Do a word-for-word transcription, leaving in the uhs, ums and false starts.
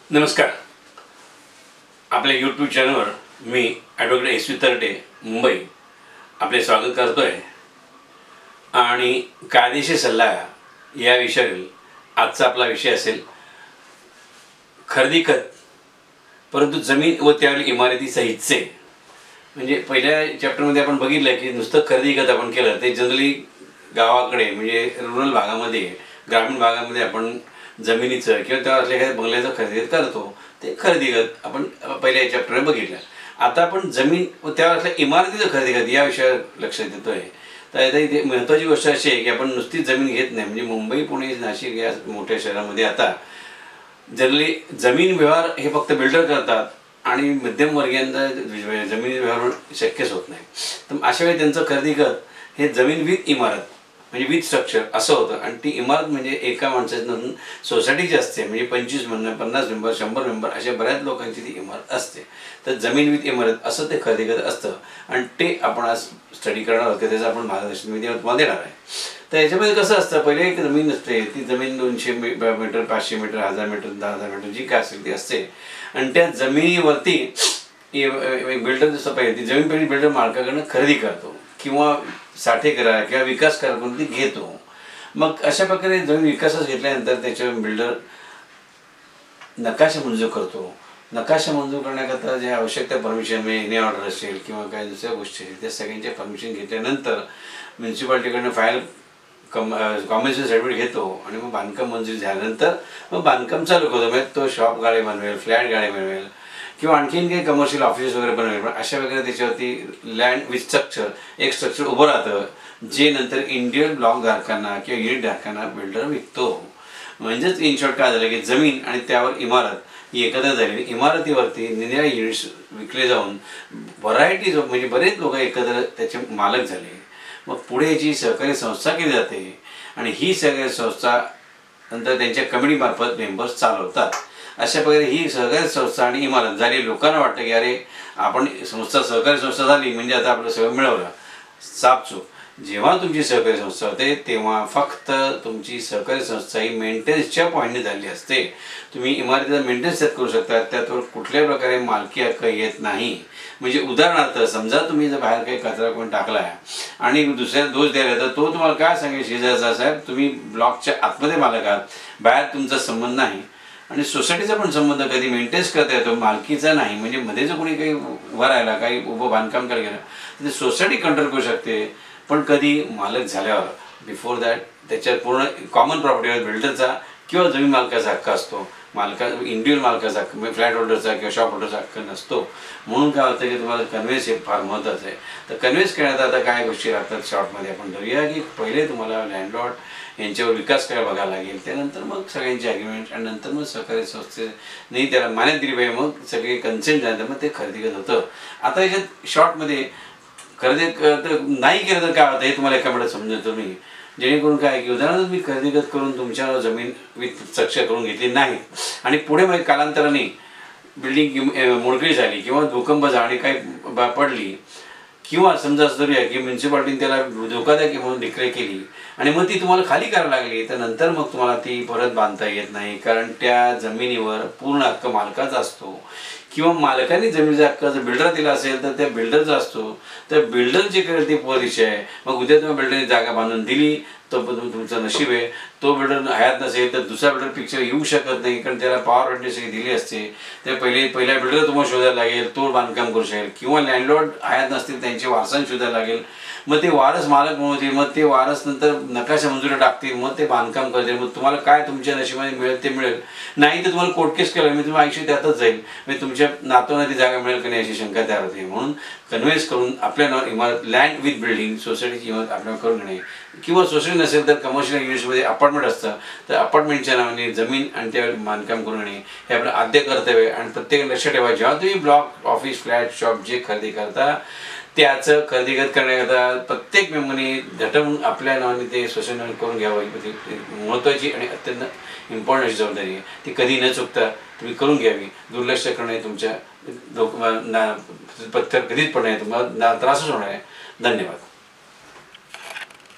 नमस्कार. आपल्या यूट्यूब चॅनलवर मी advocate S V Tarate Mumbai आपले स्वागत करतो आहे आणि कायदेशीर सल्ला या विषयावरील आजचा आपला विषय असेल खरेदी खत परंतु जमीन व त्यावरील इमारतीचा हिस्से. म्हणजे पहिल्या चॅप्टरमध्ये आपण बघितलं की नुसतं खरेदी खत आपण केलं ते जनरली गावाकडे म्हणजे रुरल भागामध्ये ग्रामीण भागामध्ये आपण जमिनीचं किंवा त्या असल्या काही बंगल्याचं खरेदी करतो ते खरेदी खत आपण पहिल्या चॅप्टरमध्ये बघितलं. आता आपण जमीन व त्या असल्या इमारतीचं खरेदी खत या विषयावर लक्ष देतो आहे. तर आता इथे महत्त्वाची गोष्ट अशी आहे की आपण नुसती जमीन घेत नाही. म्हणजे मुंबई पुणे नाशिक या मोठ्या शहरामध्ये आता जनरली जमीन व्यवहार हे फक्त बिल्डर करतात आणि मध्यमवर्गीयांना जमीन व्यवहार शक्यच होत नाही. तर अशा वेळी त्यांचं खरेदी खत हे जमीन विथ इमारत म्हणजे विथ स्ट्रक्चर असं होतं. आणि ती इमारत म्हणजे एका माणसाची सोसायटीची असते. म्हणजे पंचवीस मेंबर पन्नास मेंबर शंभर मेंबर अशा बऱ्याच लोकांची ती इमारत असते. तर जमीन विथ इमारत असं ते खरेदी खत असतं आणि ते आपण आज स्टडी करणार आहोत. त्याचं आपण मार्गदर्शन मी तुम्हाला देणार आहे. तर याच्यामध्ये कसं असतं, पहिले एक जमीन असते. ती जमीन दोनशे मीटर पाचशे मीटर हजार मीटर दहा हजार मीटर जी काय असेल ती असते. आणि त्या जमिनीवरती बिल्डर जसं पाहिजे ती जमीन पहिली बिल्डर मालकाकडनं खरेदी करतो किंवा साठे करा किंवा विकास करा करून ती घेतो. मग अशा प्रकारे जमीन विकासास घेतल्यानंतर त्याच्या बिल्डर नकाशा मंजूर करतो. नकाशा मंजूर करण्याकरता जे आवश्यक त्या परमिशन म्हणजे एन ए ऑर्डर असेल किंवा काही दुसऱ्या गोष्टी असतील त्या सगळ्यांच्या परमिशन घेतल्यानंतर म्युन्सिपाल्टीकडनं फाईल कम कॉमर्शियल सर्टिफिकेट घेतो आणि मग बांधकाम मंजूर झाल्यानंतर मग बांधकाम चालू करतो. म्हणजे तो शॉप गाडी बनवेल, फ्लॅट गाडी बनवेल किंवा आणखीन काही कमर्शियल ऑफिस वगैरे बनवेल. पण अशा वगैरे त्याच्यावरती लँड विथ स्ट्रक्चर एक स्ट्रक्चर उभं राहतं जे नंतर इंडियन ब्लॉक धारकांना किंवा युनिट धारकांना बिल्डर विकतो. म्हणजेच इन शॉर्ट काय झालं की जमीन आणि त्यावर इमारत ही एकत्र झालेली. इमारतीवरती निरनिराळे युनिट्स विकले जाऊन व्हरायटीज म्हणजे बरेच लोक एकत्र त्याचे मालक झाले. मग पुढे याची सहकारी संस्था केली जाते आणि ही सहकारी संस्था नंतर त्यांच्या कमिटीमार्फत मेंबर्स चालवतात. अशा प्रकारे ही सहकारी संस्था आणि इमारत झाली. लोकांना वाटतं की अरे आपण संस्था सहकारी संस्था झाली म्हणजे आता आपलं सगळं मिळवलं. सापचूक. जेव्हा तुमची सहकारी संस्था होते तेव्हा फक्त तुमची सहकारी संस्था ही मेंटेनन्सच्या पॉईंटने झाली असते. तुम्ही इमारतीचा मेंटेनन्स करू शकता. त्यातवर कुठल्याही प्रकारे मालकी हक्क येत नाही. म्हणजे उदाहरणार्थ समजा तुम्ही जर बाहेर काही कचरा कोण टाकला आहे आणि दुसऱ्याला दोष द्यायला तर तो तुम्हाला काय सांगेल शेजारचा साहेब तुम्ही ब्लॉकच्या आतमध्ये मालक आहात, बाहेर तुमचा संबंध नाही. आणि सोसायटीचा पण संबंध कधी मेंटेन्स करता येतो, मालकीचा नाही. म्हणजे मध्ये जर कोणी काही उभं राहिला काही उभं बांधकाम करायला गेलं तर ते सोसायटी कंट्रोल करू शकते. पण कधी मालक झाल्यावर बिफोर दॅट त्याच्यात पूर्ण कॉमन प्रॉपर्टीवर बिल्डरचा किंवा जमीन मालकाचा हक्क असतो. मालका इंडिव्हिज्युअल मालकाचा हक्क म्हणजे फ्लॅट होल्डरचा किंवा शॉप होल्डरचा हक्क नसतो. म्हणून काय होतं की तुम्हाला कन्व्हेन्स हे फार महत्त्वाचं आहे. तर कन्व्हेन्स करण्यात आता काय गोष्टी लागतात शॉर्टमध्ये आपण धरूया की पहिले तुम्हाला लँडलॉर्ड यांच्यावर विकास करायला बघायला लागेल. त्यानंतर मग सगळ्यांची ॲग्रीमेंट आणि नंतर मग सहकारी संस्थेने त्याला मान्यता दिली पाहिजे. मग सगळे कन्सेंट झाल्यानंतर मग ते खरेदी करत होतं. आता याच्यात शॉर्टमध्ये खरेदी नाही केलं तर काय होतं हे तुम्हाला एका मिनिटात समजतो मी. जेणेकरून काय की उदाहरणार्थ मी खरेदी खत करून तुमच्या जमीन विथ स्ट्रक्चर करून घेतली नाही आणि पुढे मग कालांतराने बिल्डिंग मोडकळी झाली किंवा भूकंप झाली काही पडली किंवा समजा असं धरूया की म्युन्सिपाल्टीने त्याला धोकादायक म्हणून डिक्लेअर केली आणि मग ती तुम्हाला खाली करायला लागली तर नंतर मग तुम्हाला ती परत बांधता येत नाही. कारण त्या जमिनीवर पूर्ण हक्क मालकाचा असतो किंवा मालकाने जमिनीचा हक्क जर बिल्डर दिला असेल तर त्या बिल्डरचा असतो. तर बिल्डर जे करेल ते पोलिश आहे. मग उद्या तुम्हाला बिल्डरने जागा बांधून दिली तो तुमचं नशीब आहे. तो बिल्डर हयात नसेल तर दुसरा बिल्डर पिक्चर येऊ शकत नाही कारण त्याला पॉवर अटेंड सगळी दिली असते. ते पहिले पहिल्या बिल्डर तुम्हाला शोधायला लागेल, तो बांधकाम करू शकेल किंवा लँडलॉर्ड हयात नसतील त्यांचे वारसांना शोधायला लागेल. मग ते वारस मालक म्हणून मग ते वारस नंतर नकाशा मंजुरी टाकतील, मग ते बांधकाम करतील. मग तुम्हाला काय तुमच्या नशिबाने मिळेल ते मिळेल, नाही तर तुम्हाला कोर्ट केस केलं मी तुम्हाला आयुष्य त्यातच जाईल. म्हणजे तुमच्या नातवांना ती जागा मिळेल का नाही अशी शंका तयार होते. म्हणून कन्व्हेन्स करून आपल्या नावावर इमारत लँड विथ बिल्डिंग सोसायटीची इमारत आपल्याला करून घेणे किंवा सोसायटी नसेल तर कमर्शियल युनिट्समध्ये अपार्टमेंट असतं तर अपार्टमेंटच्या नावाने जमीन आणि त्यावर बांधकाम करून घेणे हे आपलं आद्य कर्तव्य आहे. आणि प्रत्येक लक्ष ठेवा जेव्हा तुम्ही ब्लॉक ऑफिस फ्लॅट शॉप जे खरेदी करता त्याचं खरेदी खत करण्याकरता प्रत्येक मेंबरने झटवून आपल्या नावाने ते सोसायटी करून घ्यावं. ही महत्त्वाची आणि अत्यंत इम्पॉर्टंट जबाबदारी आहे. ती कधी न चुकता तुम्ही करून घ्यावी. दुर्लक्ष करणे तुमच्या लोक पत्थर कधीच पडणार तुम्हाला त्रासच होणार आहे. धन्यवाद.